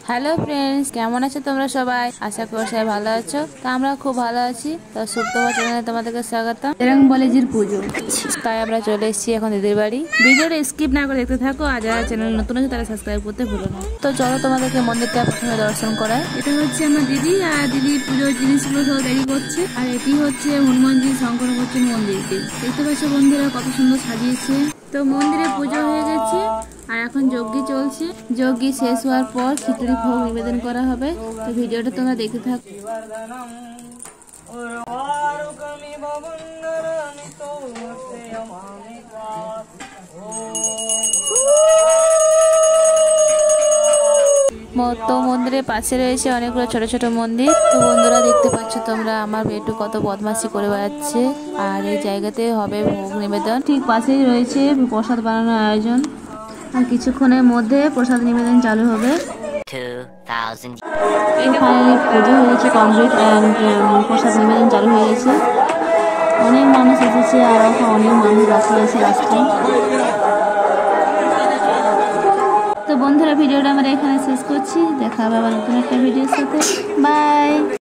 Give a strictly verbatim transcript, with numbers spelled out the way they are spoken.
Hello friends, কেমন আছো তোমরা সবাই? আশা করি সবাই ভালো আছো। তো আমরা খুব ভালো আছি। তো সুপ্রভাত চ্যানেলে তোমাদেরকে স্বাগতম। তেরং বলেজির পুজো, তাই আমরা চলে এসেছি এখন দিদির বাড়ি। ভিডিওটা স্কিপ না করে দেখতে থাকো, আর যারা চ্যানেল নতুন আছে তারা সাবস্ক্রাইব করতে ভুলো না। তো চলো তোমাদেরকে মন্দিরটা প্রথমে দর্শন করায়। এটা হচ্ছে আমার দিদি, আর দিদি পুজোর জিনিসগুলো সব রেডি করছে। আর এটি হচ্ছে হনুমানজি শঙ্কর করছেন মন্দিরটি। দেখতে পাচ্ছ বন্ধুরা কত সুন্দর সাজিয়েছে। তো মন্দিরে পুজো হয়ে গেছে, আর এখন যজ্ঞ চলছে। যজ্ঞ শেষ হওয়ার পর খিচুড়ি ভোগ নিবেদন করা হবে। তো ভিডিওটা তোমরা দেখতে থাকো। তো মন্দিরের পাশে রয়েছে অনেকগুলো ছোট ছোট মন্দির। তো বন্ধুরা দেখতে পাচ্ছ তোমরা আমার বেটু কত বদমাশি করে বেড়াচ্ছে। আর এই জায়গাতে হবে ভোগ নিবেদন। ঠিক পাশেই রয়েছে প্রসাদ বানানোর আয়োজন, আর কিছুক্ষণের মধ্যে প্রসাদ নিবেদন চালু হবে। ফাইনালি পুজো হয়েছে কমপ্লিট, প্রসাদ নিবেদন চালু হয়ে গেছে। অনেক মানুষ এসেছে, আর এখন অনেক মানুষ বাকি আছে রাস্তায়। তো বন্ধুরা ভিডিওটা আমরা এখানে শেষ করছি। দেখা হবে আবার নতুন একটা ভিডিওর সাথে। বাই।